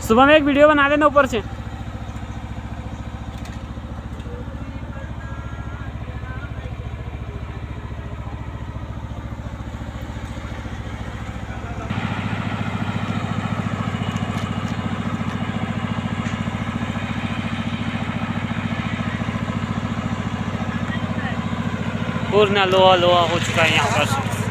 सुबह में एक वीडियो बना देना ऊपर से। पूर्ण लोहा लोहा हो चुका है यहाँ पर।